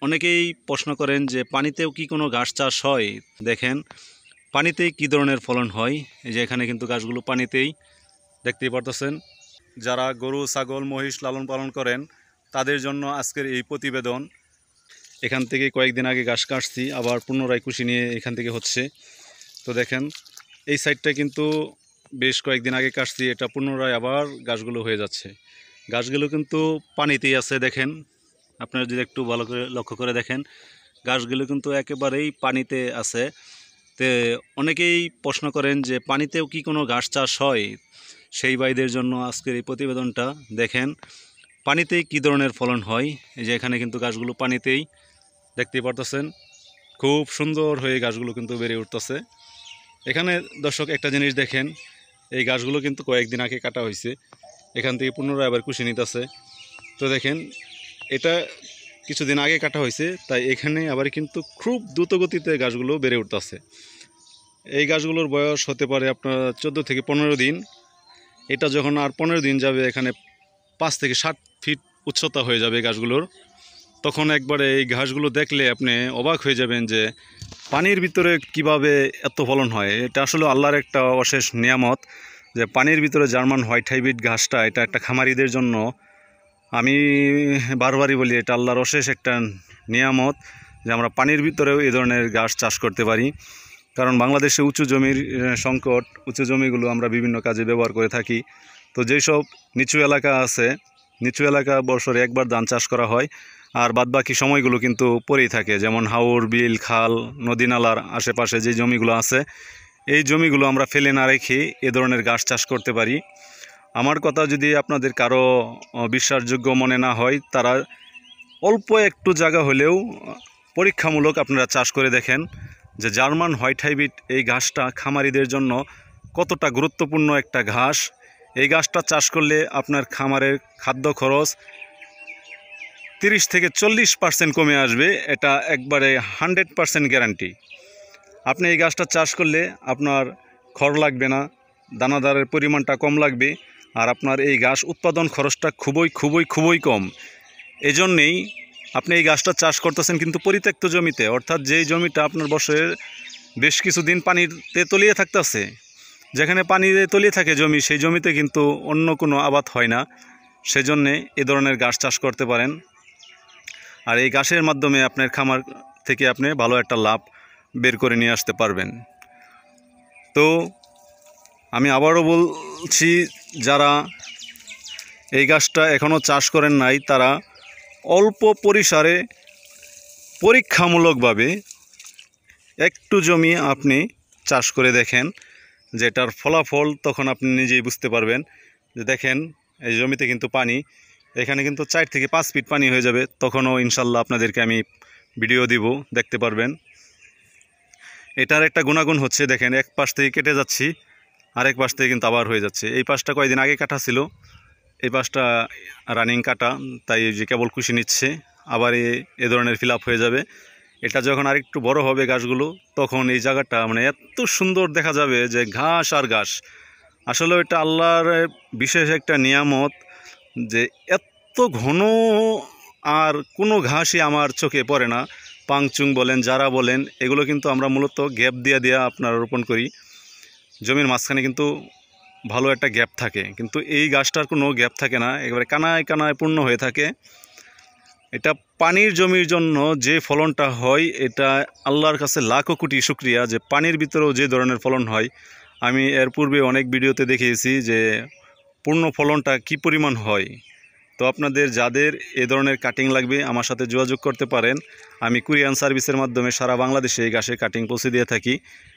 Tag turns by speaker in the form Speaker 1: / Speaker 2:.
Speaker 1: অনেকেই প্রশ্ন করেন যে পানিতেও কি কোনো ঘাস চাষ হয়। দেখেন পানিতেই কি ধরনের ফলন হয়। এই যে এখানে কিন্তু গাছগুলো পানিতেই দেখতেই পারতেছেন। যারা গরু ছাগল মহিষ লালন পালন করেন তাদের জন্য আজকের এই প্রতিবেদন। এখান থেকে কয়েকদিন আগে ঘাস কাটছি, আবার পুনরায় কুশি নিয়ে এখান থেকে হচ্ছে। তো দেখেন এই সাইডটা কিন্তু বেশ কয়েকদিন আগে কাটছি, এটা পুনরায় আবার গাছগুলো হয়ে যাচ্ছে। গাছগুলো কিন্তু পানিতেই আছে। দেখেন আপনারা যদি একটু ভালো করে লক্ষ্য করে দেখেন, গাছগুলো কিন্তু একেবারেই পানিতে আছে। তে অনেকেই প্রশ্ন করেন যে পানিতেও কি কোনো ঘাস চাষ হয়। সেই ভাইদের জন্য আজকের এই প্রতিবেদনটা। দেখেন পানিতেই কি ধরনের ফলন হয়। এই যে এখানে কিন্তু গাছগুলো পানিতেই দেখতেই পারতেছেন, খুব সুন্দর হয়ে গাছগুলো কিন্তু বেড়ে উঠতেছে। এখানে দর্শক একটা জিনিস দেখেন, এই গাছগুলো কিন্তু কয়েকদিন আগে কাটা হয়েছে, এখান থেকে পুনরায় আবার কুশি নিতেছে। তো দেখেন এটা কিছুদিন আগে কাটা হয়েছে, তাই এখানে আবার কিন্তু খুব দ্রুত গতিতে গাছগুলো বেড়ে উঠতেছে। এই গাছগুলোর বয়স হতে পারে আপনার 14 থেকে 15 দিন। এটা যখন আর 15 দিন যাবে, এখানে 5 থেকে 7 ফিট উচ্চতা হয়ে যাবে গাছগুলোর। তখন একবারে এই ঘাসগুলো দেখলে আপনি অবাক হয়ে যাবেন যে পানির ভিতরে কিভাবে এত ফলন হয়। এটা আসলে আল্লাহর একটা অশেষ নিয়ামত, যে পানির ভিতরে জার্মান হোয়াইট হাইব্রিড ঘাসটা, এটা একটা খামারিদের জন্য আমি বারবারই বলি, এটা আল্লাহর অশেষ একটা নিয়ামত যে আমরা পানির ভিতরেও এই ধরনের ঘাস চাষ করতে পারি। কারণ বাংলাদেশে উঁচু জমির সংকট, উঁচু জমিগুলো আমরা বিভিন্ন কাজে ব্যবহার করে থাকি। তো যেসব নিচু এলাকা আছে, নিচু এলাকা বছরে একবার ধান চাষ করা হয়, আর বাদবাকি সময়গুলো কিন্তু পড়েই থাকে। যেমন হাওর বিল খাল নদী নালার আশেপাশে যে জমিগুলো আছে, এই জমিগুলো আমরা ফেলে না রেখে এ ধরনের ঘাস চাষ করতে পারি। আমার কথা যদি আপনাদের কারো বিশ্বাসযোগ্য মনে না হয়, তারা অল্প একটু জায়গা হলেও পরীক্ষামূলক আপনারা চাষ করে দেখেন যে জার্মান হোয়াইট হাইব্রিড এই ঘাসটা খামারিদের জন্য কতটা গুরুত্বপূর্ণ একটা ঘাস। এই ঘাসটা চাষ করলে আপনার খামারের খাদ্য খরচ 30 থেকে 40% কমে আসবে। এটা একবারে 100% গ্যারান্টি। আপনি এই গাছটা চাষ করলে আপনার খড় লাগবে না, দানাদারের পরিমাণটা কম লাগবে, আর আপনার এই ঘাস উৎপাদন খরচটা খুবই কম। এজন্যেই আপনি এই গাছটা চাষ করতেছেন কিন্তু পরিত্যক্ত জমিতে, অর্থাৎ যেই জমিটা আপনার বছরের বেশ কিছুদিন পানিতে তলিয়ে থাকতেছে। যেখানে পানিতে তলিয়ে থাকে জমি, সেই জমিতে কিন্তু অন্য কোনো আবাদ হয় না। সেজন্যে এ ধরনের ঘাস চাষ করতে পারেন। আর এই ঘাসের মাধ্যমে আপনার খামার থেকে আপনি ভালো একটা লাভ বের করে নিয়ে আসতে পারবেন। তো আমি আবারও বলছি, যারা এই গাছটা এখনও চাষ করেন নাই, তারা অল্প পরিসরে পরীক্ষামূলকভাবে একটু জমি আপনি চাষ করে দেখেন, যেটার ফলাফল তখন আপনি নিজেই বুঝতে পারবেন। যে দেখেন এই জমিতে কিন্তু পানি, এখানে কিন্তু 4 থেকে 5 ফিট পানি হয়ে যাবে, তখনও ইনশাল্লাহ আপনাদেরকে আমি ভিডিও দিব, দেখতে পারবেন। এটার একটা গুণাগুণ হচ্ছে, দেখেন এক পাশ থেকে কেটে যাচ্ছি, আরেক পাশ থেকে কিন্তু আবার হয়ে যাচ্ছে। এই পাশটা কয়েকদিন আগে কাটা ছিল, এই পাশটা রানিং কাটা, তাই যে কেবল কুশি নিচ্ছে, আবার এ ধরনের ফিল আপ হয়ে যাবে। এটা যখন আরেকটু বড় হবে গাছগুলো, তখন এই জায়গাটা মানে এত সুন্দর দেখা যাবে যে ঘাস আর ঘাস। আসলে এটা আল্লাহর বিশেষ একটা নিয়ামত, যে এত ঘন আর কোনো ঘাসই আমার চোখে পড়ে না। পাংচুং বলেন, যারা বলেন, এগুলো কিন্তু আমরা মূলত গ্যাপ দিয়ে আপনারা রোপণ করি। জমির মাঝখানে কিন্তু ভালো একটা গ্যাপ থাকে, কিন্তু এই গাছটার কোনো গ্যাপ থাকে না, একেবারে কানায় কানায় পূর্ণ হয়ে থাকে। এটা পানির জমির জন্য যে ফলনটা হয়, এটা আল্লাহর কাছে লাখো কোটি শুকরিয়া যে পানির ভিতরেও যে ধরনের ফলন হয়। আমি এর পূর্বে অনেক ভিডিওতে দেখিয়েছি যে পূর্ণ ফলনটা কি পরিমাণ হয়। তো আপনাদের যাদের এ ধরনের কাটিং লাগবে, আমার সাথে যোগাযোগ করতে পারেন। আমি কুরিয়ান সার্ভিসের মাধ্যমে সারা বাংলাদেশে এই ঘাসের কাটিং পৌঁছে দিয়ে থাকি।